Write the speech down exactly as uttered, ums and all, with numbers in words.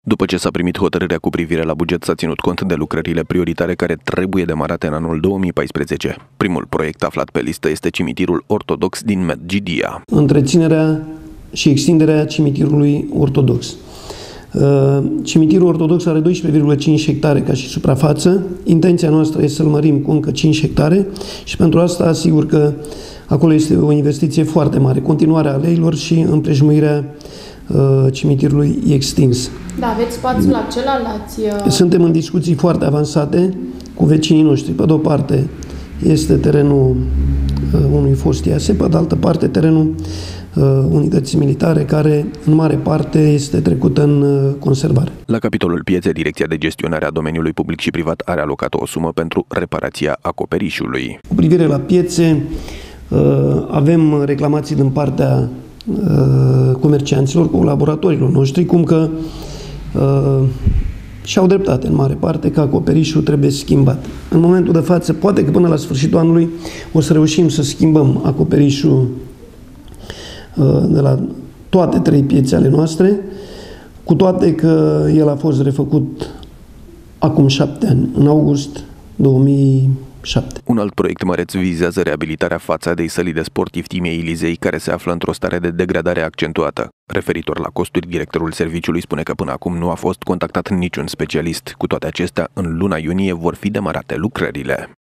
După ce s-a primit hotărârea cu privire la buget, s-a ținut cont de lucrările prioritare care trebuie demarate în anul două mii paisprezece. Primul proiect aflat pe listă este cimitirul ortodox din Medgidia. Întreținerea și extinderea cimitirului ortodox. Cimitirul ortodox are doisprezece virgulă cinci hectare ca și suprafață. Intenția noastră este să-l mărim cu încă cinci hectare și pentru asta asigur că acolo este o investiție foarte mare. Continuarea aleilor și împrejmuirea cimitirului extins. Da, aveți spațiul acela, l-ați... Suntem în discuții foarte avansate cu vecinii noștri. Pe de o parte este terenul unui fost I A S, pe de altă parte terenul unității militare, care în mare parte este trecută în conservare. La capitolul piețe, Direcția de Gestionare a Domeniului Public și Privat are alocat o sumă pentru reparația acoperișului. Cu privire la piețe, avem reclamații din partea comercianților, colaboratorilor noștri, cum că și-au dreptate în mare parte că acoperișul trebuie schimbat. În momentul de față, poate că până la sfârșitul anului o să reușim să schimbăm acoperișul de la toate trei piețe ale noastre, cu toate că el a fost refăcut acum șapte ani, în august două mii șapte. Un alt proiect măreț vizează reabilitarea fațadei sălii de sport Iftimie Ilizei, care se află într-o stare de degradare accentuată. Referitor la costuri, directorul serviciului spune că până acum nu a fost contactat niciun specialist. Cu toate acestea, în luna iunie vor fi demarate lucrările.